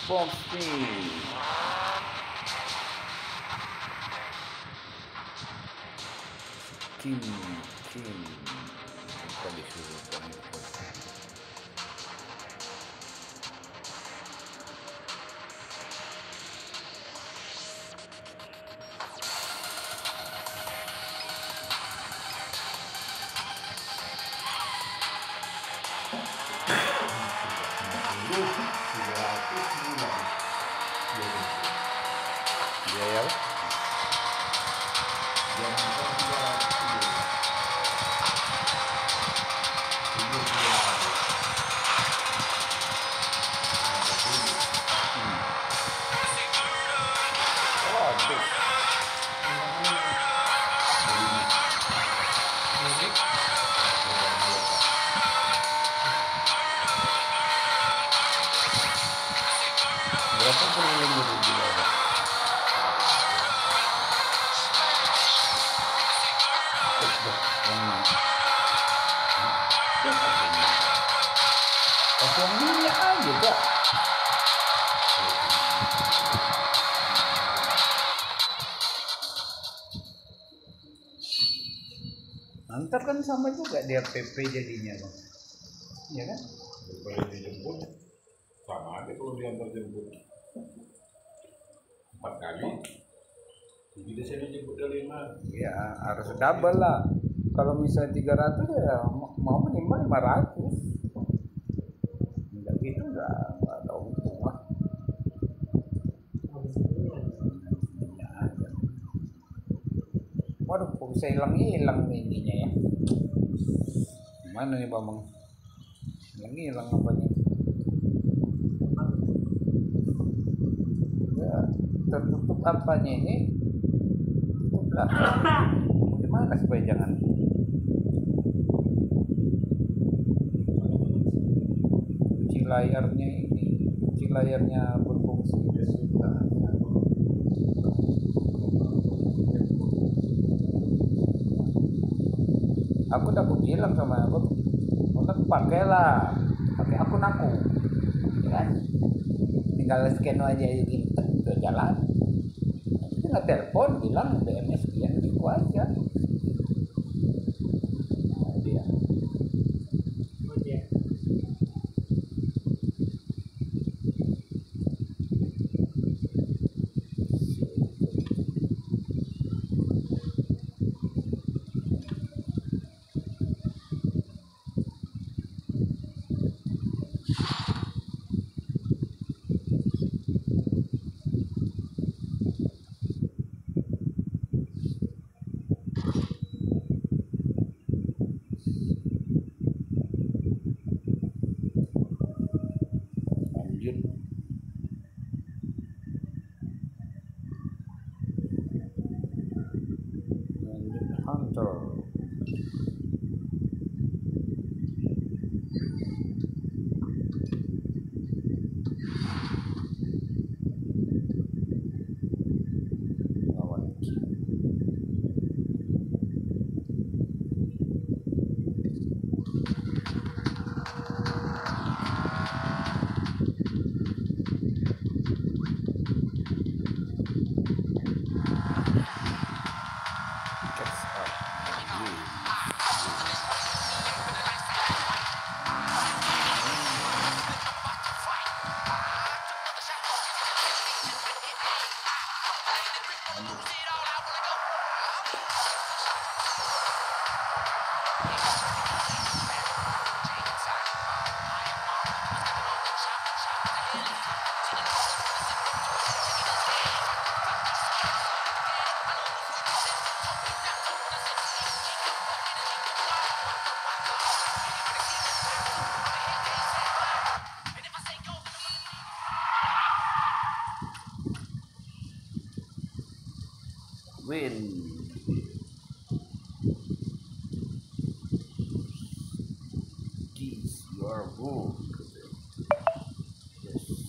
Posting. Kim. Kita disuruh pengikut. Berapa perlu suaminya aja kok. Ntar kan sama juga dia PP jadinya bang, ya kan? Kalau dijemput sama aja kalau diantar jemput 4 kali. Jadi saya dijemput kali 5. Ya harus double lah. Kalau misalnya 300 ya mau minimal 500. Enggak gitu enggak ada untung lah. Waduh, kok bisa hilang ininya ya? Gimana nih Bambang? Hilang apanya? Ya, tertutup apanya ini? Tutup lah. Gimana supaya jangan? Kunci layarnya ini, kunci layarnya berfungsi. Aku udah bilang sama aku, untuk pakailah, pakai akun aku, ya kan? Tinggal scan aja gitu, udah jalan. Tinggal telepon, bilang BMS sekian gitu aja. Nah, dia. Hunter. Win. This your book. Yes.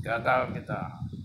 gagal kita.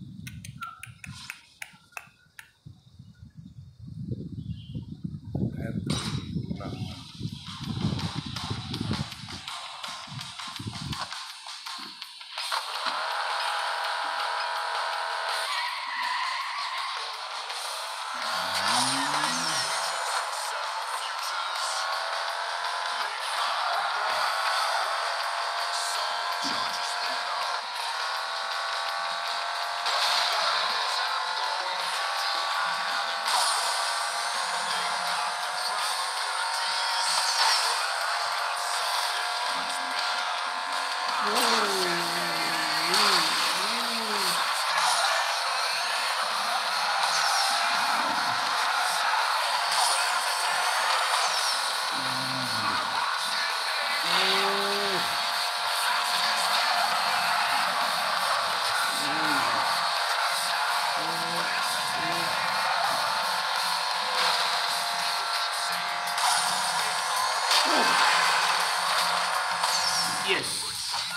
Yes.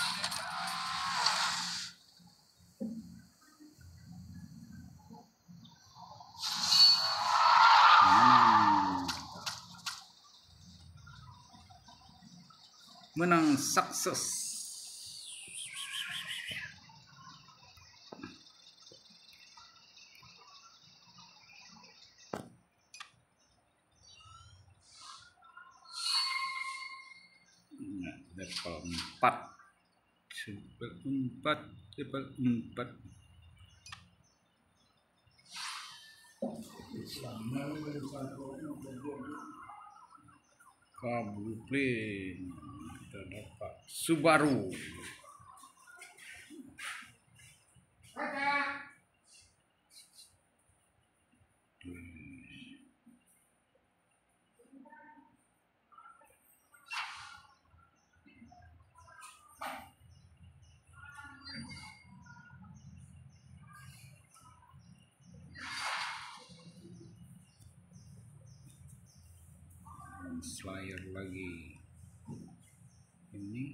Menang sukses. Level 4. Level 4. Kabupaten kita dapat Subaru. Slayer lagi ini.